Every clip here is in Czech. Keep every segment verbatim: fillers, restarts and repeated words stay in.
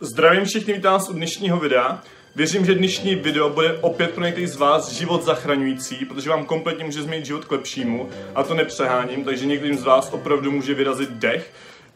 Zdravím všechny, vítám vás u dnešního videa. Věřím, že dnešní video bude opět pro některý z vás život zachraňující, protože vám kompletně může změnit život k lepšímu, a to nepřeháním, takže některým z vás opravdu může vyrazit dech.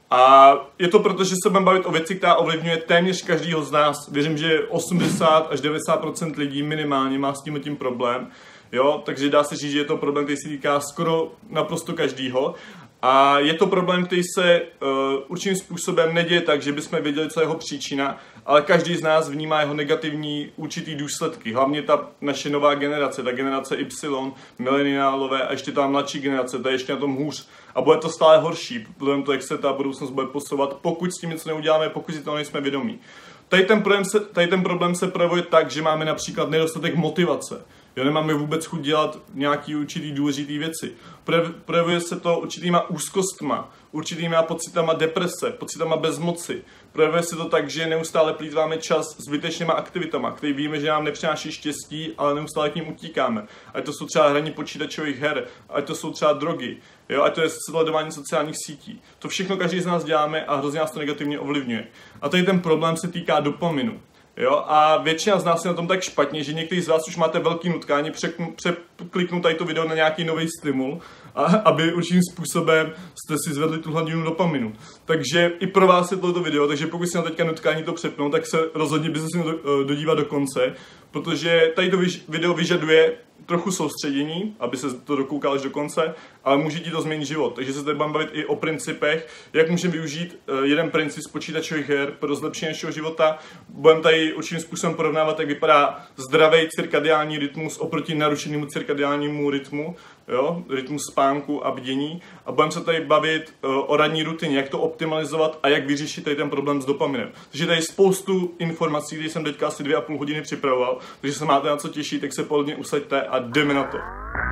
A je to proto, že se budeme bavit o věci, která ovlivňuje téměř každýho z nás. Věřím, že osmdesát až devadesát procent lidí minimálně má s tím tím problém. Jo? Takže dá se říct, že je to problém, který se týká skoro naprosto každýho. A je to problém, který se uh, určitým způsobem neděje tak, že bychom věděli, co je jeho příčina, ale každý z nás vnímá jeho negativní určitý důsledky. Hlavně ta naše nová generace, ta generace Y, mileniálové a ještě ta mladší generace, ta je ještě na tom hůř. A bude to stále horší, protože to, jak se ta budoucnost bude posouvat, pokud s tím něco neuděláme, pokud si to nejsme vědomí. Tady ten problém se, tady ten problém se projevuje tak, že máme například nedostatek motivace. Jo, nemáme vůbec chuť dělat nějaký určitý důležitý věci. Projevuje se to určitýma úzkostma, určitýma pocitama deprese, pocitama bezmoci. Projevuje se to tak, že neustále plýtváme čas zbytečnýma aktivitama, které víme, že nám nepřináší štěstí, ale neustále k ním utíkáme. Ať to jsou třeba hraní počítačových her, ať to jsou třeba drogy, jo, ať to je sledování sociálních sítí. To všechno každý z nás děláme a hrozně nás to negativně ovlivňuje. A tady ten problém se týká dopaminu. Jo, a většina z nás je na tom tak špatně, že někteří z vás už máte velký nutkání překliknout tady to video na nějaký nový stimul, a, aby určitým způsobem jste si zvedli tu hladinu dopaminu. Takže i pro vás je tohoto video, takže pokud si na teďka nutkání to přepnout, tak se rozhodně byste si do, dodívat do konce, protože tady to video vyžaduje trochu soustředění, aby se to dokoukal až do konce, ale může ti to změnit život. Takže se tady budeme bavit i o principech, jak můžeme využít jeden princip z počítačových her pro zlepšení našeho života. Budeme tady určitým způsobem porovnávat, jak vypadá zdravý cirkadiální rytmus oproti narušenému cirkadiálnímu rytmu, jo, rytmus spánku a bdění. A budeme se tady bavit o ranní rutině, jak to optimalizovat a jak vyřešit tady ten problém s dopaminem. Takže tady spoustu informací, které jsem teďka asi dvě a půl hodiny připravoval, takže se máte na co těšit, tak se pohodlně usaďte a jdeme na to.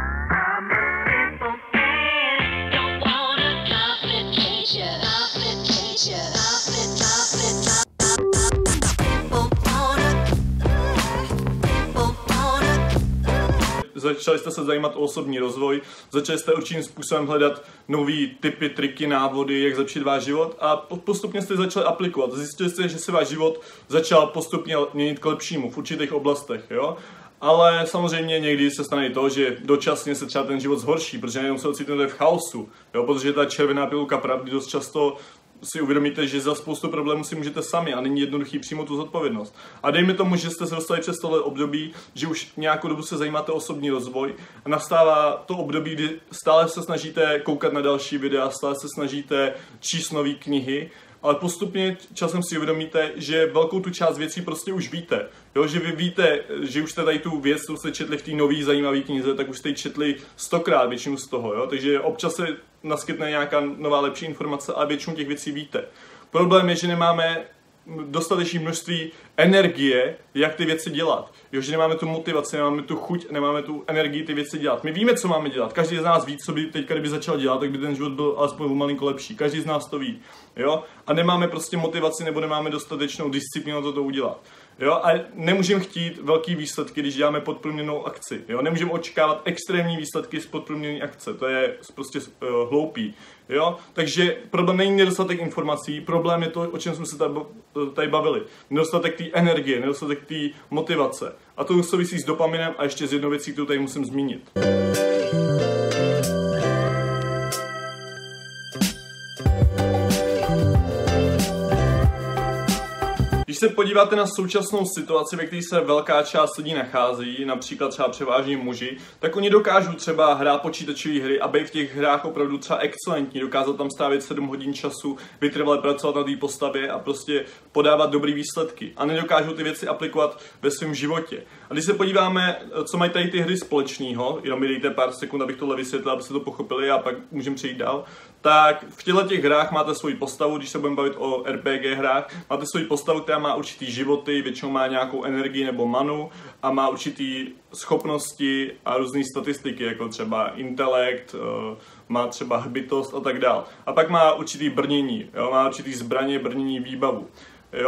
Začali jste se zajímat o osobní rozvoj, začali jste určitým způsobem hledat nový typy, triky, návody, jak zlepšit váš život a postupně jste začali aplikovat. Zjistili jste, že se váš život začal postupně měnit k lepšímu v určitých oblastech, jo? Ale samozřejmě někdy se stane i to, že dočasně se třeba ten život zhorší, protože jenom se ocitnete v chaosu, jo? Protože ta červená pilulka pravdy dost často si uvědomíte, že za spoustu problémů si můžete sami a není jednoduchý přijmout tu zodpovědnost. A dejme tomu, že jste se dostali přes tohle období, že už nějakou dobu se zajímáte o osobní rozvoj a nastává to období, kdy stále se snažíte koukat na další videa, stále se snažíte číst nové knihy, ale postupně časem si uvědomíte, že velkou tu část věcí prostě už víte. Jo, že vy víte, že už jste tady tu věc, co jste četli v té nový zajímavé knize, tak už jste ji četli stokrát většinu z toho. Jo? Takže občas se naskytne nějaká nová lepší informace a většinu těch věcí víte. Problém je, že nemáme dostatečné množství energie, jak ty věci dělat. Jo, že nemáme tu motivaci, nemáme tu chuť, nemáme tu energii ty věci dělat. My víme, co máme dělat. Každý z nás ví, co by teďka, kdyby začal dělat, tak by ten život byl alespoň o malinko lepší. Každý z nás to ví. Jo? A nemáme prostě motivaci nebo nemáme dostatečnou disciplínu na to udělat. Jo? A nemůžeme chtít velký výsledky, když děláme podprůměrnou akci. Jo? Nemůžeme očekávat extrémní výsledky z podprůměrné akce. To je prostě uh, hloupý. Jo? Takže problém není nedostatek informací, problém je to, o čem jsme se tady bavili. Nedostatek té energie, nedostatek té motivace. A to souvisí s dopaminem a ještě s jednou věcí, kterou tady musím zmínit. Když se podíváte na současnou situaci, ve které se velká část lidí nachází, například třeba převážně muži, tak oni dokážou třeba hrát počítačové hry a být v těch hrách opravdu třeba excelentní, dokázat tam strávit sedm hodin času, vytrvale pracovat na té postavě a prostě podávat dobrý výsledky. A nedokážou ty věci aplikovat ve svém životě. A když se podíváme, co mají tady ty hry společného, jenom mi dejte pár sekund, abych tohle vysvětlil, abyste to pochopili a pak můžeme přejít dál, tak v těchto těch hrách máte svoji postavu, když se budeme bavit o R P G hrách, máte svoji postavu, která má určitý životy, většinou má nějakou energii nebo manu a má určitý schopnosti a různé statistiky, jako třeba intelekt, má třeba hbitost a tak dál. A pak má určitý brnění, jo? Má určitý zbraně, brnění, výbavu. Jo?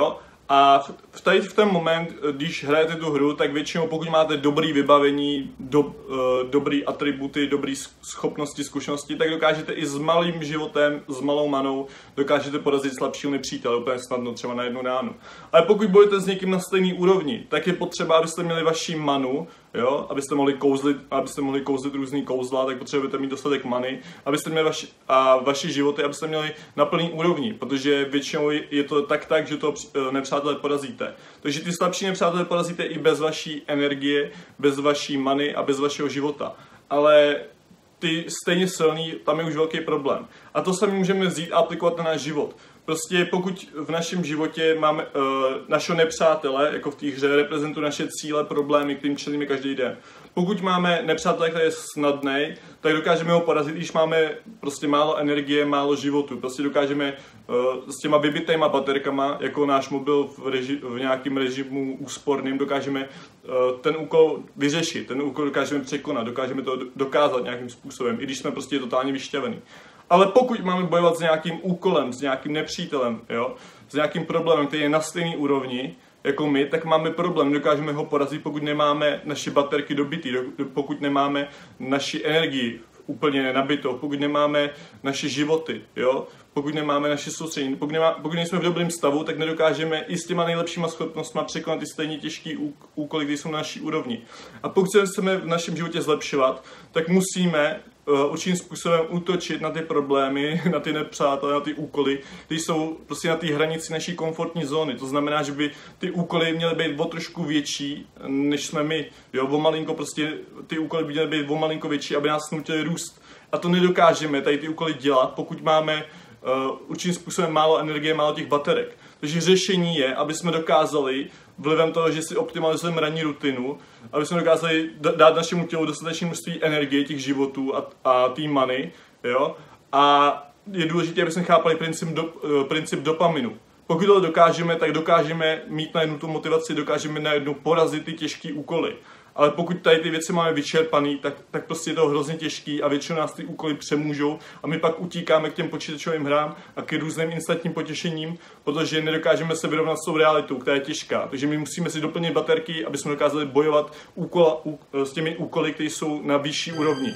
A v, tady v ten moment, když hrajete tu hru, tak většinou pokud máte dobrý vybavení, do, uh, dobrý atributy, dobrý schopnosti, zkušenosti, tak dokážete i s malým životem, s malou manou, dokážete porazit slabšího nepřítele, úplně snadno, třeba na jednu ránu. Ale pokud budete s někým na stejný úrovni, tak je potřeba, abyste měli vaši manu, jo, abyste mohli kouzlit, abyste mohli kouzlit různý kouzla, tak potřebujete mít dostatek many, abyste měli vaši, a vaši životy, abyste měli na plný úrovni, protože většinou je to tak tak, že to nepřátelé porazíte. Takže ty slabší nepřátelé porazíte i bez vaší energie, bez vaší many a bez vašeho života. Ale ty stejně silný, tam je už velký problém. A to sami můžeme vzít a aplikovat na náš život. Prostě pokud v našem životě máme uh, našeho nepřátele, jako v té hře, reprezentují naše cíle, problémy, kterým čelíme každý den. Pokud máme nepřátele, který je snadný, tak dokážeme ho porazit, když máme prostě málo energie, málo životu. Prostě dokážeme uh, s těma vybitejma baterkama, jako náš mobil v, reži- v nějakém režimu úsporným, dokážeme uh, ten úkol vyřešit, ten úkol dokážeme překonat, dokážeme to dokázat nějakým způsobem, i když jsme prostě totálně vyšťavení. Ale pokud máme bojovat s nějakým úkolem, s nějakým nepřítelem, jo, s nějakým problémem, který je na stejné úrovni jako my, tak máme problém, dokážeme ho porazit, pokud nemáme naše baterky dobitý, pokud nemáme naši energii úplně nabitou, pokud nemáme naše životy, jo, pokud nemáme naše soustředění, pokud, nemá, pokud nejsme v dobrém stavu, tak nedokážeme i s těma nejlepšíma schopnostmi překonat ty stejně těžké úkoly, které jsou na naší úrovni. A pokud se chceme v našem životě zlepšovat, tak musíme uh, určitým způsobem útočit na ty problémy, na ty nepřátelé, na ty úkoly, které jsou prostě na té hranici naší komfortní zóny. To znamená, že by ty úkoly měly být o trošku větší, než jsme my. Jo, o malinko prostě ty úkoly by měly být o malinko větší, aby nás nutili růst. A to nedokážeme tady ty úkoly dělat, pokud máme Uh, určitým způsobem málo energie, málo těch baterek. Takže řešení je, aby jsme dokázali vlivem toho, že si optimalizujeme ranní rutinu, aby jsme dokázali dát našemu tělu dostatečné množství energie, těch životů a, a té many, jo? A je důležité, aby jsme chápali princip, do, uh, princip dopaminu. Pokud to dokážeme, tak dokážeme mít na jednu tu motivaci, dokážeme na jednu porazit ty těžké úkoly. Ale pokud tady ty věci máme vyčerpaný, tak, tak prostě je to hrozně těžký a většinou nás ty úkoly přemůžou a my pak utíkáme k těm počítačovým hrám a k různým instantním potěšením, protože nedokážeme se vyrovnat s tou realitou, která je těžká. Takže my musíme si doplnit baterky, aby jsme dokázali bojovat úkola, ú, s těmi úkoly, které jsou na vyšší úrovni.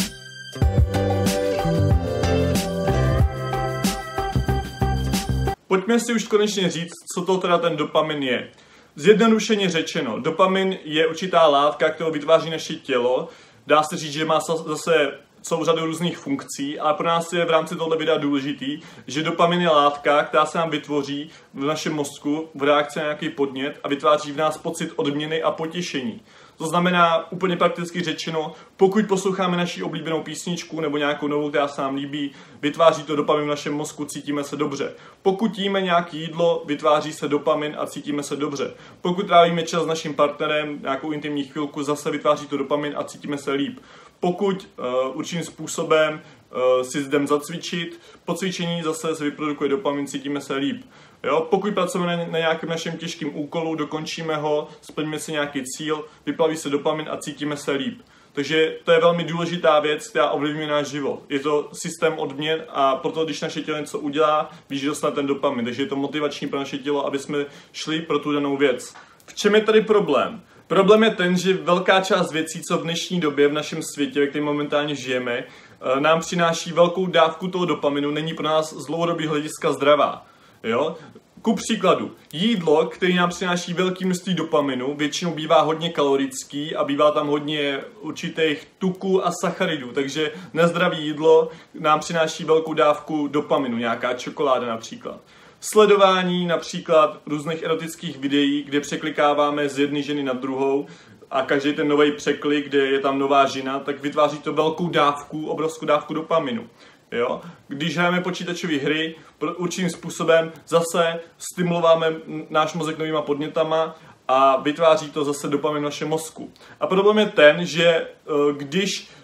Pojďme si už konečně říct, co to teda ten dopamin je. Zjednodušeně řečeno, dopamin je určitá látka, kterou vytváří naše tělo. Dá se říct, že má zase celou řadu různých funkcí, ale pro nás je v rámci tohoto videa důležitý, že dopamin je látka, která se nám vytvoří v našem mozku v reakci na nějaký podnět a vytváří v nás pocit odměny a potěšení. To znamená, úplně prakticky řečeno, pokud posloucháme naši oblíbenou písničku nebo nějakou novou, která se nám líbí, vytváří to dopamin v našem mozku, cítíme se dobře. Pokud jíme nějaké jídlo, vytváří se dopamin a cítíme se dobře. Pokud trávíme čas s naším partnerem, nějakou intimní chvilku, zase vytváří to dopamin a cítíme se líp. Pokud uh, určitým způsobem uh, si jdem zacvičit, po cvičení zase se vyprodukuje dopamin, cítíme se líp. Jo? Pokud pracujeme na, na nějakém našem těžkém úkolu, dokončíme ho, splníme si nějaký cíl, vyplaví se dopamin a cítíme se líp. Takže to je velmi důležitá věc, která ovlivňuje náš život. Je to systém odměn a proto, když naše tělo něco udělá, víš, že dostane ten dopamin. Takže je to motivační pro naše tělo, aby jsme šli pro tu danou věc. V čem je tady problém? Problém je ten, že velká část věcí, co v dnešní době v našem světě, ve kterém momentálně žijeme, nám přináší velkou dávku toho dopaminu, není pro nás z dlouhodobého hlediska zdravá. Jo? Ku příkladu, jídlo, které nám přináší velké množství dopaminu, většinou bývá hodně kalorický a bývá tam hodně určitých tuků a sacharidů, takže nezdravé jídlo nám přináší velkou dávku dopaminu, nějaká čokoláda například. Sledování například různých erotických videí, kde překlikáváme z jedné ženy na druhou a každý ten nový překlik, kde je tam nová žena, tak vytváří to velkou dávku, obrovskou dávku dopaminu. Jo? Když hrajeme počítačové hry, určitým způsobem zase stimulováme náš mozek novýma podnětama a vytváří to zase dopamin v našem mozku. A problém je ten, že když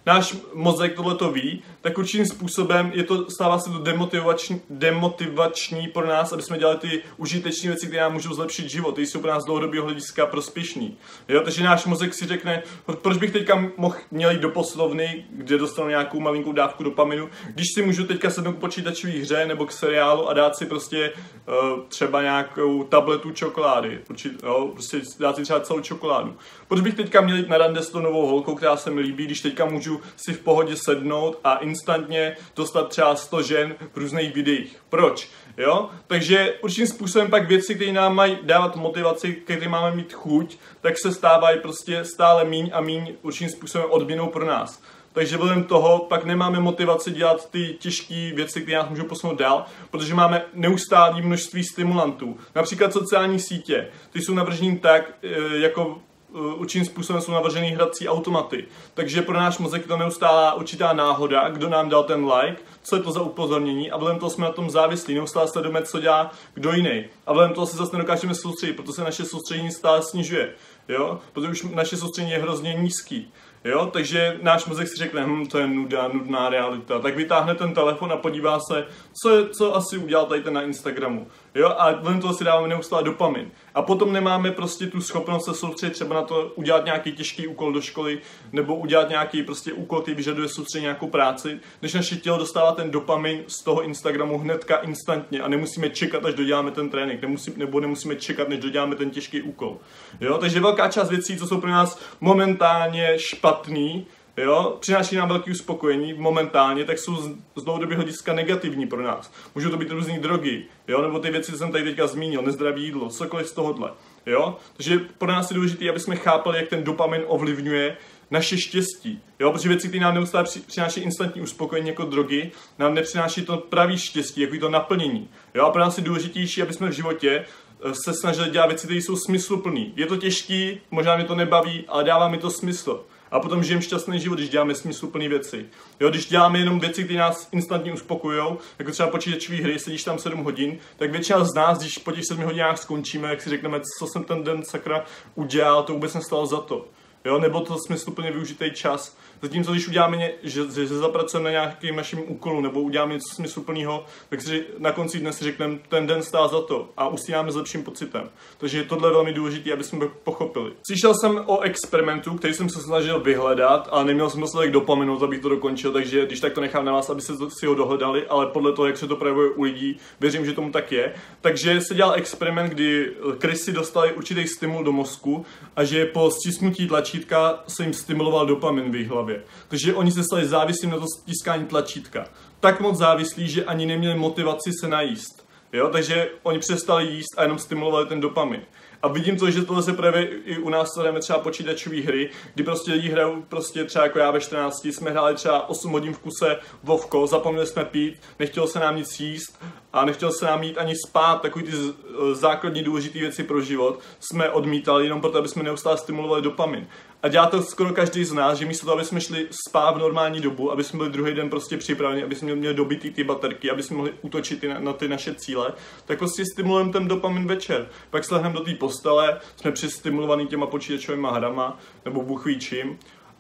náš mozek tohleto ví, tak určitým způsobem je to, stává se to demotivační, demotivační pro nás, aby jsme dělali ty užitečné věci, které nám můžou zlepšit život, ty jsou pro nás z dlouhodobého hlediska prospěšný. Jo? Takže náš mozek si řekne, proč bych teďka mohl měl jít do poslovny, kde dostanu nějakou malinkou dávku dopaminu, když si můžu teďka sednout k počítačové hře nebo k seriálu a dát si prostě uh, třeba nějakou tabletu čokolády, Určit, jo? prostě dát si třeba celou čokoládu. Proč bych teďka měl jít na rande s tou novou holkou, která se mi líbí, když teďka můžu si v pohodě sednout a instantně dostat třeba sto žen v různých videích. Proč? Jo? Takže určitým způsobem pak věci, které nám mají dávat motivaci, které máme mít chuť, tak se stávají prostě stále míň a míň určitým způsobem odměnou pro nás. Takže vzhledem toho pak nemáme motivaci dělat ty těžké věci, které nás můžou posunout dál, protože máme neustálé množství stimulantů. Například sociální sítě, ty jsou navržený tak, jako určitým způsobem jsou navržený hrací automaty. Takže pro náš mozek to neustálá určitá náhoda, kdo nám dal ten like, co je to za upozornění a vzhledem toho jsme na tom závislí, neustále sledujeme, co dělá kdo jiný. A vzhledem toho se zase nedokážeme soustředit, protože se naše soustředění stále snižuje. Jo? Protože už naše soustředění je hrozně nízký. Jo, takže náš mozek si řekne, hm, to je nuda, nudná realita. Tak vytáhne ten telefon a podívá se, co, je, co asi udělal tady ten na Instagramu. Jo, a ven toho si dáváme neustále dopamin. A potom nemáme prostě tu schopnost se soustředit třeba na to udělat nějaký těžký úkol do školy, nebo udělat nějaký prostě úkol, který vyžaduje soustředit nějakou práci, než naše tělo dostává ten dopamin z toho Instagramu hnedka instantně a nemusíme čekat, až doděláme ten trénink, nemusí, nebo nemusíme čekat, než doděláme ten těžký úkol. Jo, takže velká část věcí, co jsou pro nás momentálně špatný, jo, přináší nám velké uspokojení momentálně, tak jsou z, z dlouhodobého hlediska negativní pro nás. Můžou to být různé drogy, jo, nebo ty věci, co jsem tady teďka zmínil, nezdravé jídlo, cokoliv z tohohle, jo. Takže pro nás je důležité, aby jsme chápali, jak ten dopamin ovlivňuje naše štěstí, jo, protože věci, které nám neustále přináší instantní uspokojení jako drogy, nám nepřináší to pravý štěstí, jako to naplnění, jo, a pro nás je důležitější, aby jsme v životě se snažili dělat věci, které jsou smysluplný. Je to těžký, možná mi to nebaví, ale dává mi to smysl. A potom žijeme šťastný život, když děláme smysluplné věci. Jo, když děláme jenom věci, které nás instantně uspokojujou, jako třeba počítačové hry, sedíš tam sedm hodin, tak většina z nás, když po těch sedmi hodinách skončíme, jak si řekneme, co jsem ten den sakra udělal, to vůbec nestalo za to. Jo, nebo to smysluplně využitý čas. Zatímco když uděláme, ně, že, že zapracujeme na nějakým našim úkolu nebo uděláme něco smysluplného, tak si na konci dne si řekneme, ten den stál za to a usínáme s lepším pocitem. Takže tohle je velmi důležité, aby jsme pochopili. Slyšel jsem o experimentu, který jsem se snažil vyhledat, ale neměl jsem dostatek dopaminu, abych to dokončil, takže když tak to nechám na vás, aby se si ho dohledali, ale podle toho, jak se to projevuje u lidí, věřím, že tomu tak je. Takže se dělal experiment, kdy krysy dostali určitý stimul do mozku a že po stisknutí tlačítka se jim stimuloval dopamin v jejich hlavě. Takže oni se stali závislí na to stiskání tlačítka. Tak moc závislí, že ani neměli motivaci se najíst. Jo? Takže oni přestali jíst a jenom stimulovali ten dopamin. A vidím to, že tohle se projevuje i u nás, co hrajeme třeba počítačové hry, kdy prostě lidi hrajou prostě třeba jako já ve čtrnácti, jsme hráli třeba osm hodin v kuse Vovko, zapomněli jsme pít, nechtělo se nám nic jíst a nechtělo se nám jít ani spát, takový ty základní důležité věci pro život jsme odmítali jenom proto, aby jsme neustále stimulovali dopamin. A dělá to skoro každý z nás, že místo toho, aby jsme šli spát v normální dobu, aby jsme byli druhý den prostě připraveni, aby jsme měli dobitý ty baterky, aby jsme mohli útočit na, na ty naše cíle, tak prostě stimulujeme ten dopamin večer. Pak slehneme do té postele, jsme přestimulovaný těma počítačovými hrama nebo bůh ví čím.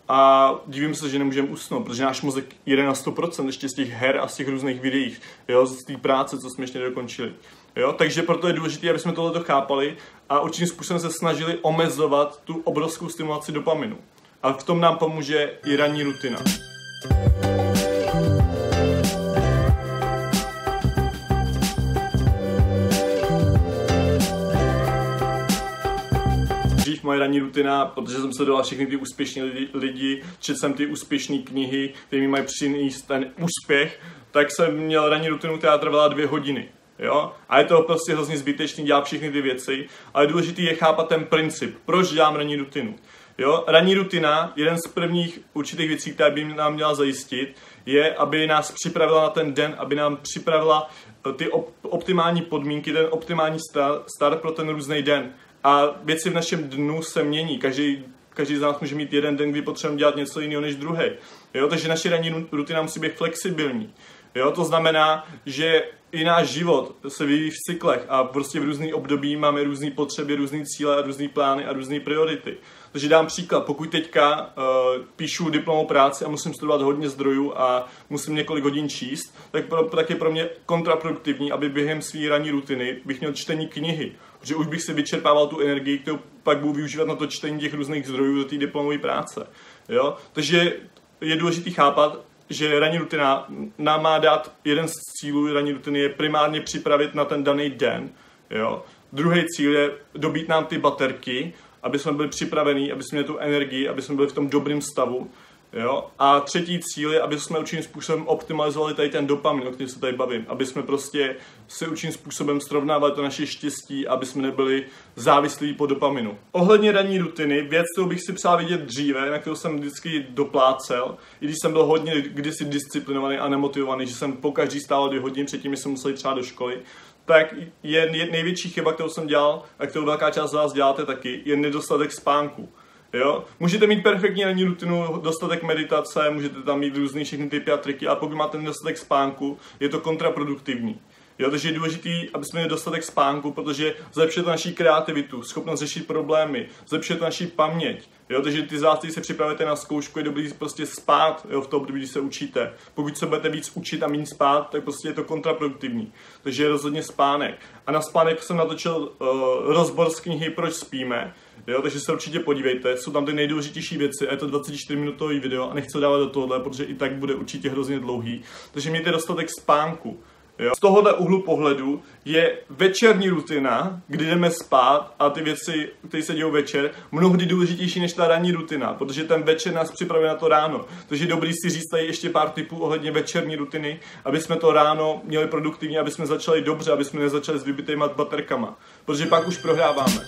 A divím se, že nemůžeme usnout, protože náš mozek jede na sto procent ještě z těch her a z těch různých videích, jo, z té práce, co jsme ještě nedokončili. Jo, takže proto je důležité, aby jsme tohle chápali a určitým způsobem se snažili omezovat tu obrovskou stimulaci dopaminu. A v tom nám pomůže i ranní rutina. Dřív moje ranní rutina, protože jsem sledoval všechny ty úspěšní lidi, lidi četl jsem ty úspěšné knihy, které mi mají přinést ten úspěch, tak jsem měl ranní rutinu, která trvala dvě hodiny. Jo? A je to prostě hrozně zbytečný dělat všechny ty věci, ale důležité je chápat ten princip, proč dělám ranní rutinu. Jo? Ranní rutina, jeden z prvních určitých věcí, která by nám měla zajistit, je, aby nás připravila na ten den, aby nám připravila ty op- optimální podmínky, ten optimální start, start pro ten různý den. A věci v našem dnu se mění, každý Každý z nás může mít jeden den, kdy potřebujeme dělat něco jiného než druhý. Jo? Takže naše ranní rutina musí být flexibilní. Jo? To znamená, že i náš život se vyvíjí v cyklech a prostě v různých období máme různé potřeby, různé cíle a různé plány a různé priority. Takže dám příklad, pokud teďka uh, píšu diplomovou práci a musím studovat hodně zdrojů a musím několik hodin číst, tak, pro, tak je pro mě kontraproduktivní, aby během své ranní rutiny bych měl čtení knihy, protože už bych si vyčerpával tu energii, kterou pak budu využívat na to čtení těch různých zdrojů do té diplomové práce. Jo? Takže je důležité chápat, že ranní rutina nám má dát, jeden z cílů ranní rutiny je primárně připravit na ten daný den. Jo? Druhý cíl je dobít nám ty baterky, aby jsme byli připravení, aby jsme měli tu energii, aby jsme byli v tom dobrém stavu. Jo? A třetí cíl je, aby jsme určitým způsobem optimalizovali tady ten dopamin, o kterém se tady bavím. Aby jsme prostě si určitým způsobem srovnávali to naše štěstí, aby jsme nebyli závislí po dopaminu. Ohledně ranní rutiny, věc, kterou bych si přál vidět dříve, na kterou jsem vždycky doplácel, i když jsem byl hodně kdysi disciplinovaný a nemotivovaný, že jsem pokaždý stál dvě hodiny předtím, než jsem musel jít třeba do školy, tak je největší chyba, kterou jsem dělal a kterou velká část z vás děláte taky, je nedostatek spánku. Jo? Můžete mít perfektní ranní rutinu, dostatek meditace, můžete tam mít různý všechny typy a triky, a pokud máte nedostatek spánku, je to kontraproduktivní. Jo? Takže je důležité, aby jsme měli dostatek spánku, protože zlepšuje to naši kreativitu, schopnost řešit problémy, zlepšuje to naši paměť. Jo? Takže ty z vás, kteří se připravujete na zkoušku, je dobrý prostě spát, jo? V tom období, když se učíte. Pokud se budete víc učit a méně spát, tak prostě je to kontraproduktivní. Takže je rozhodně spánek. A na spánek jsem natočil uh, rozbor z knihy Proč spíme. Jo, takže se určitě podívejte, jsou tam ty nejdůležitější věci, a je to dvacet čtyři minutový video a nechci dávat do tohohle, protože i tak bude určitě hrozně dlouhý. Takže mějte dostatek spánku. Jo. Z tohohle úhlu pohledu je večerní rutina, kdy jdeme spát a ty věci, které se dějou večer, mnohdy důležitější než ta ranní rutina, protože ten večer nás připravuje na to ráno. Takže je dobrý si říct tady ještě pár tipů ohledně večerní rutiny, aby jsme to ráno měli produktivně, aby jsme začali dobře, aby jsme nezačali s vybitýma baterkama, protože pak už prohráváme.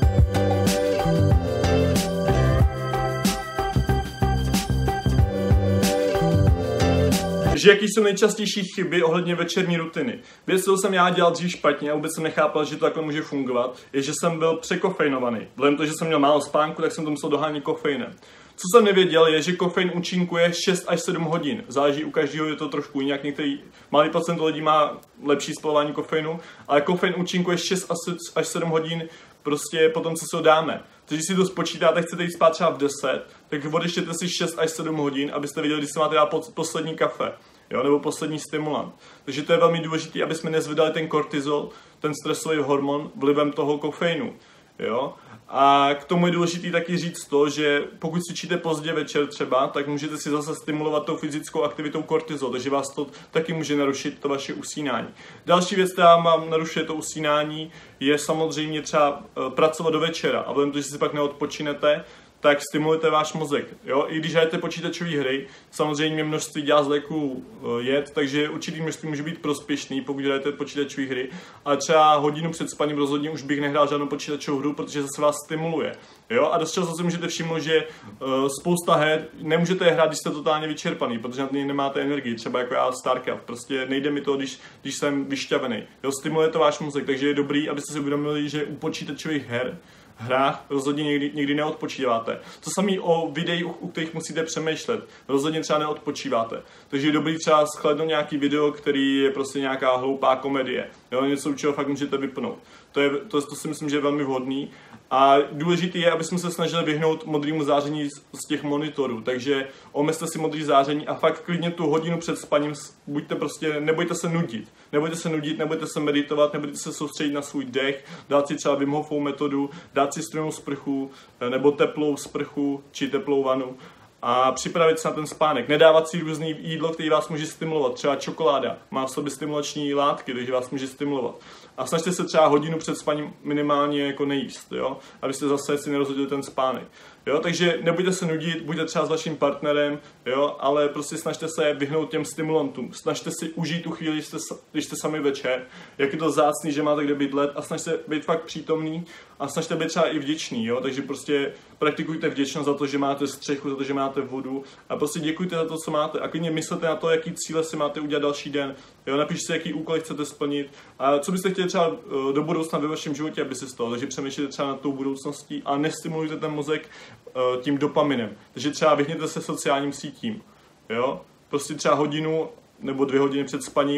Takže jaký jsou nejčastější chyby ohledně večerní rutiny? Věc, kterou jsem já dělal dřív špatně a vůbec jsem nechápal, že to takhle může fungovat, je, že jsem byl překofeinovaný. Vzhledem to, že jsem měl málo spánku, tak jsem to musel dohánět kofeinem. Co jsem nevěděl, je, že kofein účinkuje šest až sedm hodin. Záleží u každého, je to trošku jinak. Některý malý procent lidí má lepší spalování kofeinu, ale kofein účinkuje šest až sedm hodin prostě potom, co se ho dáme. Takže si to spočítáte, chcete jít spát třeba v deset, tak odeštěte si šest až sedm hodin, abyste viděli, když se máte dát poslední kafe, jo, nebo poslední stimulant. Takže to je velmi důležité, aby jsme nezvedali ten kortizol, ten stresový hormon vlivem toho kofeinu. Jo? A k tomu je důležité taky říct to, že pokud cvičíte pozdě večer třeba, tak můžete si zase stimulovat tou fyzickou aktivitou kortizol, takže vás to taky může narušit to vaše usínání. Další věc, která vám narušuje to usínání, je samozřejmě třeba pracovat do večera a vzhledem to, že si pak neodpočinete, tak stimulujete váš mozek. Jo? I když hrajete počítačové hry, samozřejmě množství dělá z léků jet, takže určitý množství může být prospěšný, pokud hrajete počítačové hry, ale třeba hodinu před spaním rozhodně už bych nehrál žádnou počítačovou hru, protože zase vás stimuluje. Jo? A dost často si můžete všimnout, že uh, spousta her nemůžete je hrát, když jste totálně vyčerpaný, protože na něj nemáte energii, třeba jako já StarCraft. Prostě nejde mi to, když, když jsem vyšťavený. Jo? Stimuluje to váš mozek, takže je dobrý, abyste si uvědomili, že u počítačových her hrách rozhodně někdy, někdy neodpočíváte. To samé o videích, u kterých musíte přemýšlet. Rozhodně třeba neodpočíváte. Takže je dobrý třeba shlédnout nějaký video, který je prostě nějaká hloupá komedie. Jo, něco, u čeho fakt můžete vypnout. To, je, to, to si myslím, že je velmi vhodný. A důležité je, aby jsme se snažili vyhnout modrému záření z, z těch monitorů. Takže omezte si modré záření a fakt klidně tu hodinu před spaním buďte prostě, nebojte se nudit. Nebojte se nudit, nebojte se meditovat, nebojte se soustředit na svůj dech, dát si třeba Wim Hofovou metodu, dát si studenou sprchu, nebo teplou sprchu, či teplou vanu a připravit se na ten spánek. Nedávat si různé jídlo, které vás může stimulovat. Třeba čokoláda má v sobě stimulační látky, takže vás může stimulovat. A snažte se třeba hodinu před spaním minimálně jako nejíst, jo? Abyste zase si nerozhodili ten spánek. Jo? Takže nebudete se nudit, buďte třeba s vaším partnerem, jo? Ale prostě snažte se vyhnout těm stimulantům. Snažte si užít tu chvíli, když jste, když jste sami večer, jak je to vzácný, že máte kde bydlet, a snažte být fakt přítomný a snažte být třeba i vděčný. Jo? Takže prostě praktikujte vděčnost za to, že máte střechu, za to, že máte vodu, a prostě děkujte za to, co máte. A klidně myslete na to, jaký cíle si máte udělat další den. Jo? Napište si, jaký úkoly chcete splnit a co byste chtěli třeba do budoucna ve vašem životě, aby se stalo. Takže přemýšlejte třeba nad tou budoucností a nestimulujte ten mozek tím dopaminem. Takže třeba vyhněte se sociálním sítím. Jo? Prostě třeba hodinu nebo dvě hodiny před spaním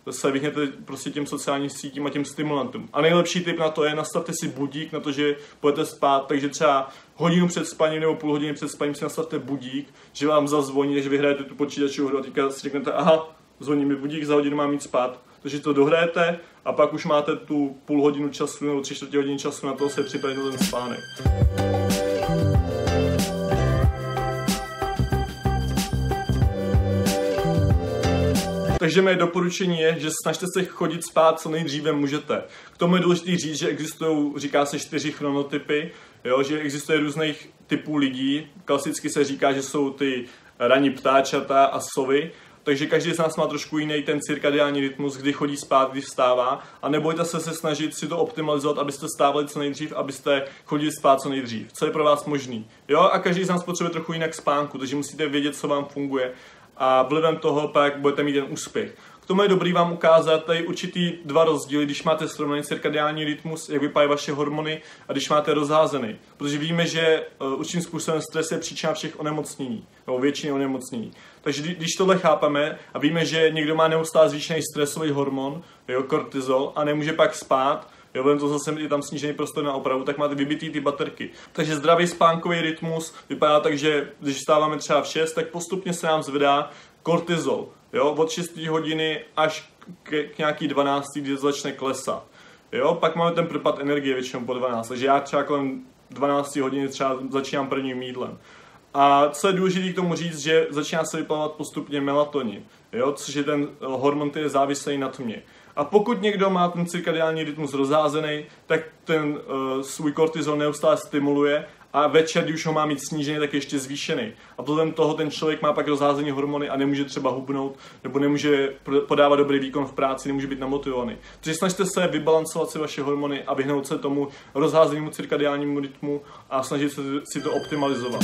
se vyhněte prostě těm sociálním sítím a těm stimulantům. A nejlepší tip na to je, nastavte si budík na to, že budete spát, takže třeba hodinu před spaním nebo půl hodiny před spaním si nastavte budík, že vám zazvoní, takže vyhrajete tu počítačovou hru a teďka si řeknete, aha, zvoní mi budík, za hodinu mám jít spát. Takže to dohrajete a pak už máte tu půl hodinu času nebo tři čtvrtě hodiny času na to se připravit na ten spánek. Takže mé doporučení je, že snažte se chodit spát co nejdříve můžete. K tomu je důležité říct, že existují, říká se, čtyři chronotypy, jo, že existuje různých typů lidí. Klasicky se říká, že jsou ty ranní ptáčata a sovy. Takže každý z nás má trošku jiný ten cirkadiální rytmus, kdy chodí spát, kdy vstává. A nebojte se se snažit si to optimalizovat, abyste vstávali co nejdřív, abyste chodili spát co nejdřív. Co je pro vás možný. Jo? A každý z nás potřebuje trochu jinak spánku, takže musíte vědět, co vám funguje. A vlivem toho pak budete mít ten úspěch. K tomu je dobrý vám ukázat tady určitý dva rozdíly, když máte srovnaný cirkadiální rytmus, jak vypadají vaše hormony, a když máte rozházený. Protože víme, že uh, určitým způsobem stres je příčina všech onemocnění, nebo většiny onemocnění. Takže když tohle chápeme a víme, že někdo má neustále zvýšený stresový hormon, jo, kortizol, a nemůže pak spát, jo, vem to zase je tam snížený prostor na opravu, tak máte vybitý ty baterky. Takže zdravý spánkový rytmus vypadá tak, že když vstáváme třeba v šest, tak postupně se nám zvedá kortizol. Jo, od šesté hodiny až k, k nějaký dvanácté, kdy začne klesat. Jo, pak máme ten propad energie většinou po dvanácté, takže já třeba kolem dvanácté hodiny třeba začínám prvním jídlem. A co je důležité k tomu říct, že začíná se vyplavovat postupně melatonin, jo, což je ten hormon, který je závislý na tmě. A pokud někdo má ten cirkadiální rytmus rozházený, tak ten uh, svůj kortizol neustále stimuluje a večer, když už ho má mít snížený, tak ještě zvýšený. A vzhledem toho ten člověk má pak rozházený hormony a nemůže třeba hubnout, nebo nemůže podávat dobrý výkon v práci, nemůže být namotivovaný. Takže snažte se vybalancovat si vaše hormony a vyhnout se tomu rozházenému cirkadiálnímu rytmu a snažit se si to optimalizovat.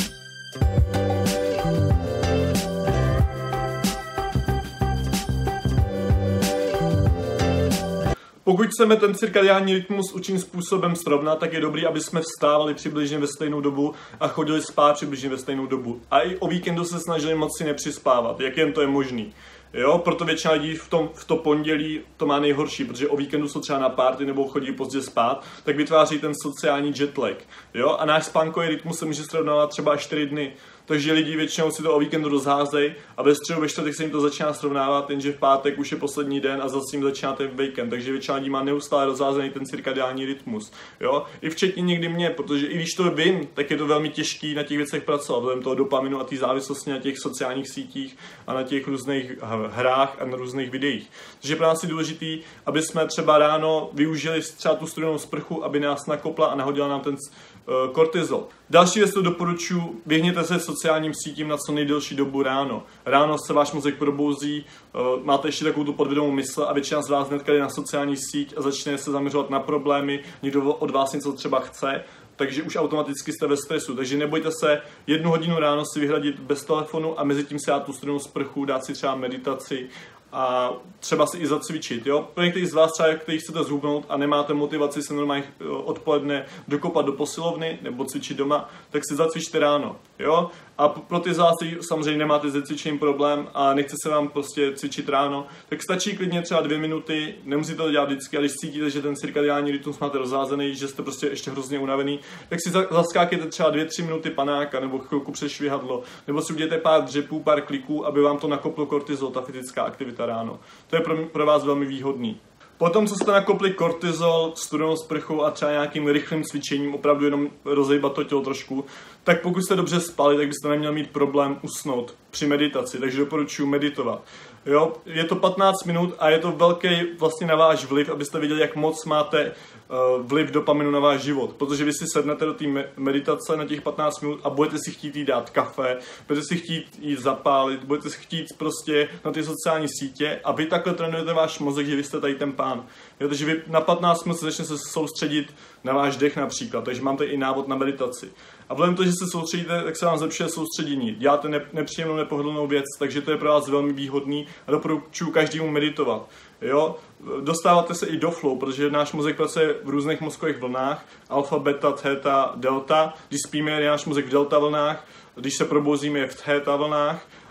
Pokud chceme ten cirkadiální rytmus určitým způsobem srovnat, tak je dobrý, aby jsme vstávali přibližně ve stejnou dobu a chodili spát přibližně ve stejnou dobu. A i o víkendu se snažili moc si nepřispávat, jak jen to je možný. Jo, proto většina lidí v, tom, v to pondělí to má nejhorší, protože o víkendu jsou třeba na party nebo chodí pozdě spát, tak vytváří ten sociální jetlag. Jo, a náš spánkový rytmus se může srovnávat třeba čtyři dny. Takže lidi většinou si to o víkendu rozházejí a ve středu, ve čtvrtek se jim to začíná srovnávat, jenže v pátek už je poslední den a zase jim začíná ten víkend. Takže většina lidí má neustále rozházený ten cirkadiální rytmus. Jo? I včetně někdy mě, protože i když to vím, tak je to velmi těžký na těch věcech pracovat, vzhledem toho dopaminu a té závislosti na těch sociálních sítích a na těch různých hrách a na různých videích. Takže pro nás je důležitý, aby jsme třeba ráno využili třeba tu studenou sprchu, aby nás nakopla a nahodila nám ten uh, kortizol. Další věc, to doporučuji, vyhněte se sociálním sítím na co nejdelší dobu ráno. Ráno se váš mozek probouzí, uh, máte ještě takovou tu podvědomou mysl a většina z vás hnedka jde na sociální síť a začne se zaměřovat na problémy, někdo od vás něco třeba chce, takže už automaticky jste ve stresu. Takže nebojte se jednu hodinu ráno si vyhradit bez telefonu a mezi tím si dát tu studenou sprchu, dát si třeba meditaci a třeba si i zacvičit, jo. Pro některý z vás třeba, kteří chcete zhubnout a nemáte motivaci se normálně odpoledne dokopat do posilovny nebo cvičit doma, tak si zacvičte ráno, jo. A pro ty z vás, samozřejmě nemáte se cvičením problém a nechce se vám prostě cvičit ráno, tak stačí klidně třeba dvě minuty, nemusíte to dělat vždycky, ale když cítíte, že ten cirkadiální rytmus máte rozházený, že jste prostě ještě hrozně unavený, tak si zaskákejte třeba dvě tři minuty panáka nebo chvilku přes švihadlo, nebo si udějte pár dřepů, pár kliků, aby vám to nakoplo kortizol, ta fyzická aktivita ráno. To je pro, pro vás velmi výhodný. Potom, co jste nakopli kortizol, studenou sprchou a třeba nějakým rychlým cvičením, opravdu jenom rozejbat to tělo trošku, tak pokud jste dobře spali, tak byste neměli mít problém usnout při meditaci, takže doporučuji meditovat. Jo, je to patnáct minut a je to velký vlastně na váš vliv, abyste viděli, jak moc máte uh, vliv dopaminu na váš život. Protože vy si sednete do té meditace na těch patnáct minut a budete si chtít jít dát kafe, budete si chtít jít zapálit, budete si chtít prostě na ty sociální sítě a vy takhle trénujete váš mozek, že vy jste tady ten pán. Jo, takže vy na patnáct minut se začnete se soustředit na váš dech například, takže máte i návod na meditaci. A vzhledem to, že se soustředíte, tak se vám zlepšuje soustředění. Děláte ne, nepříjemnou, nepohodlnou věc, takže to je pro vás velmi výhodný a doporučuji každému meditovat. Jo? Dostáváte se i do flow, protože náš mozek pracuje v různých mozkových vlnách, alfa, beta, theta, delta. Když spíme, je náš mozek v delta vlnách, když se probouzíme, je v theta vlnách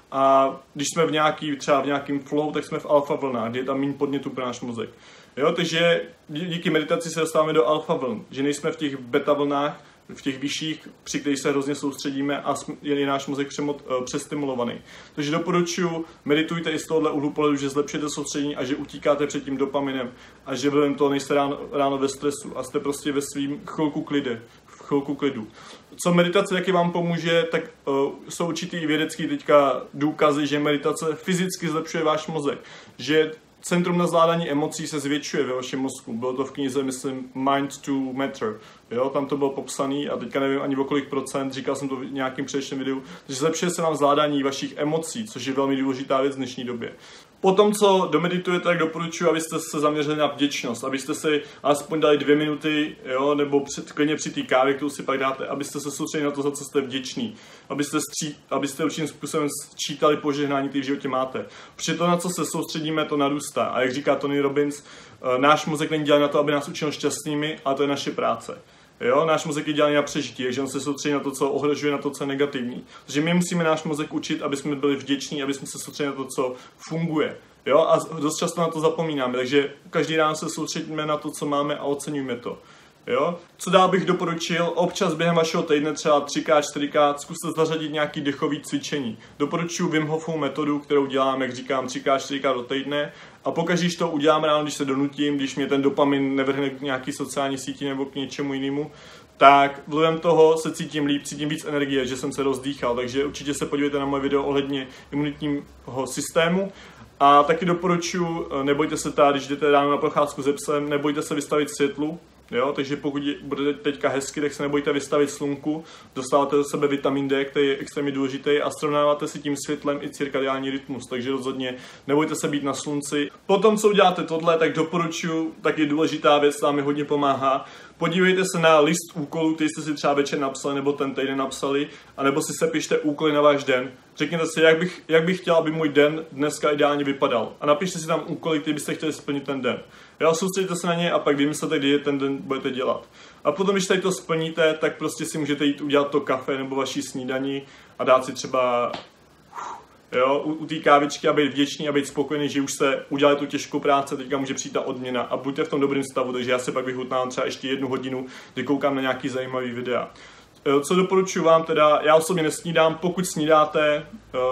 a když jsme v nějaký, třeba v nějakém flow, tak jsme v alfa vlnách, kde je tam méně podnětů pro náš mozek. Jo, takže díky meditaci se dostáváme do alfa vln, že nejsme v těch beta vlnách, v těch vyšších, při kterých se hrozně soustředíme a je náš mozek přestimulovaný. Takže doporučuji, meditujte i z tohohle úhlu pohledu, že zlepšíte soustředění a že utíkáte před tím dopaminem a že během toho nejste ráno, ráno ve stresu a jste prostě ve svým chvilku klidu. chvilku klidu. Co meditace taky vám pomůže, tak uh, jsou určitý vědecký teďka důkazy, že meditace fyzicky zlepšuje váš mozek, že centrum na zvládání emocí se zvětšuje ve vašem mozku. Bylo to v knize, myslím, Mind to Matter. Jo, tam to bylo popsané a teďka nevím ani o kolik procent, říkal jsem to v nějakém předešlém videu, že zlepšuje se vám zvládání vašich emocí, což je velmi důležitá věc v dnešní době. Potom, co domeditujete, tak doporučuji, abyste se zaměřili na vděčnost, abyste si aspoň dali dvě minuty, jo, nebo před, klidně při té kávě, kterou si pak dáte, abyste se soustředili na to, za co jste vděční, abyste, stří, abyste určitým způsobem sčítali požehnání, které v životě máte. Protože to, na co se soustředíme, to narůstá. A jak říká Tony Robbins, náš mozek není dělaný na to, aby nás učil šťastnými, a to je naše práce. Jo, náš mozek je dělaný na přežití, takže on se soustředí na to, co ohrožuje, na to, co je negativní. Takže my musíme náš mozek učit, aby jsme byli vděční, aby jsme se soustředili na to, co funguje. Jo, a dost často na to zapomínáme, takže každý ráno se soustředíme na to, co máme a oceňujeme to. Jo? Co dál bych doporučil, občas během vašeho týdne třeba třikrát, čtyřikrát zkuste zařadit nějaký dechový cvičení. Doporučuji Wim Hofovu metodu, kterou dělám, jak říkám, třikrát, čtyřikrát do týdne. A pokaždé, když to udělám ráno, když se donutím, když mě ten dopamin nevrhne k nějaký sociální síti nebo k něčemu jinému, tak vlivem toho se cítím líp, cítím víc energie, že jsem se rozdýchal. Takže určitě se podívejte na moje video ohledně imunitního systému. A taky doporučuji, nebojte se tady, když jdete ráno na procházku se psem, nebojte se vystavit světlu. Jo, takže pokud budete teďka hezky, tak se nebojte vystavit slunku, dostáváte do sebe vitamin D, který je extrémně důležitý a srovnáváte si tím světlem i cirkadiální rytmus, takže rozhodně nebojte se být na slunci. Potom, co uděláte tohle, tak doporučuji, taky důležitá věc, která mi hodně pomáhá. Podívejte se na list úkolů, který jste si třeba večer napsali nebo ten týden napsali, anebo si sepište úkoly na váš den. Řekněte si, jak bych, jak bych chtěl, aby můj den dneska ideálně vypadal. A napište si tam úkoly, které byste chtěli splnit ten den. Jo, soustředíte se na ně a pak vymyslete, kdy je ten den budete dělat. A potom, když tady to splníte, tak prostě si můžete jít udělat to kafe nebo vaši snídaní a dát si třeba jo, u, u té kávičky a být vděčný a být spokojený, že už jste udělali tu těžkou práci, teďka může přijít ta odměna a buďte v tom dobrém stavu, takže já se pak vychutnám třeba ještě jednu hodinu, kdy koukám na nějaký zajímavý videa. Co doporučuji vám teda, já osobně nesnídám, pokud snídáte,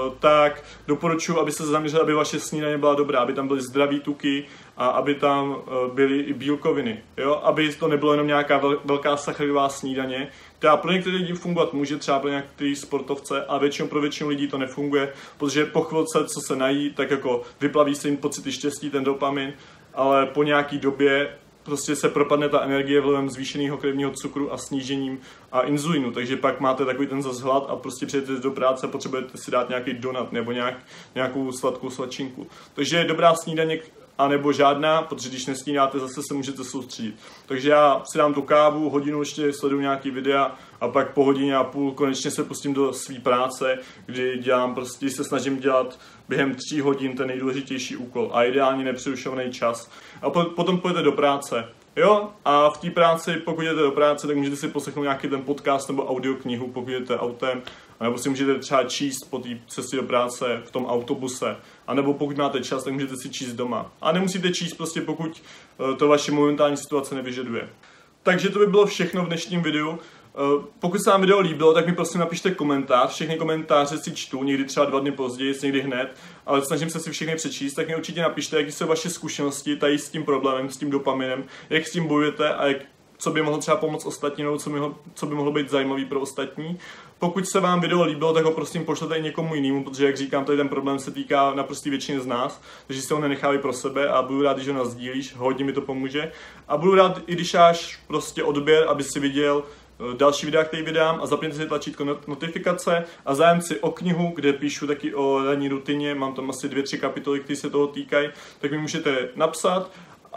tak doporučuji, abyste se zaměřili, aby vaše snídaně byla dobrá, aby tam byly zdraví tuky a aby tam byly i bílkoviny, jo? Aby to nebylo jenom nějaká velká sacharidová snídaně, která pro některé lidi fungovat může, třeba pro některé sportovce, a většinou pro většinu lidí to nefunguje, protože po chvilce, co se nají, tak jako vyplaví se jim pocity štěstí, ten dopamin, ale po nějaký době prostě se propadne ta energie vlivem zvýšeného krevního cukru a snížením a inzulinu, takže pak máte takový ten zas hlad a prostě přijdete do práce a potřebujete si dát nějaký donut nebo nějak, nějakou sladkou svačinku. Takže je dobrá snídaně a nebo žádná, protože když nesnídáte, zase se můžete soustředit. Takže já si dám tu kávu, hodinu ještě sleduju nějaký videa a pak po hodině a půl konečně se pustím do své práce, kdy dělám prostě, se snažím dělat během tří hodin ten nejdůležitější úkol a ideálně nepřerušovaný čas. A potom půjdete do práce. Jo, a v té práci, pokud jdete do práce, tak můžete si poslechnout nějaký ten podcast nebo audioknihu, pokud jdete autem, nebo si můžete třeba číst po té cestě do práce v tom autobuse, a nebo pokud máte čas, tak můžete si číst doma. A nemusíte číst prostě, pokud to vaše momentální situace nevyžaduje. Takže to by bylo všechno v dnešním videu. Pokud se vám video líbilo, tak mi prosím napište komentář. Všechny komentáře si čtu, někdy třeba dva dny později, někdy hned, ale snažím se si všechny přečíst, tak mi určitě napište, jaké jsou vaše zkušenosti tady s tím problémem, s tím dopaminem, jak s tím bojujete a jak, co by mohlo třeba pomoct ostatním, nebo co by, mohlo, co by mohlo být zajímavý pro ostatní. Pokud se vám video líbilo, tak ho prosím pošlete i někomu jinému, protože jak říkám, tady ten problém se týká naprosté většiny z nás, takže si ho nenechávají pro sebe a budu rád, když ho nasdílíš, hodně mi to pomůže. A budu rád, i když dáš prostě odběr, aby si viděl další videa, který vydám, a zapněte si tlačítko notifikace a zájemci o knihu, kde píšu taky o ranní rutině, mám tam asi dvě, tři kapitoly, které se toho týkají, tak mi můžete napsat.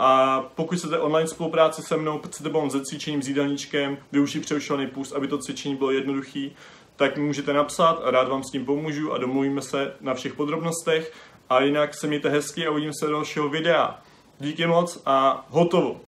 A pokud chcete online spolupráci se mnou, chcete pomoct se cvičením s jídelníčkem, využít přerušovaný půst, aby to cvičení bylo jednoduché, tak mi můžete napsat a rád vám s tím pomůžu a domluvíme se na všech podrobnostech. A jinak se mějte hezky a uvidíme se do dalšího videa. Díky moc a hotovo.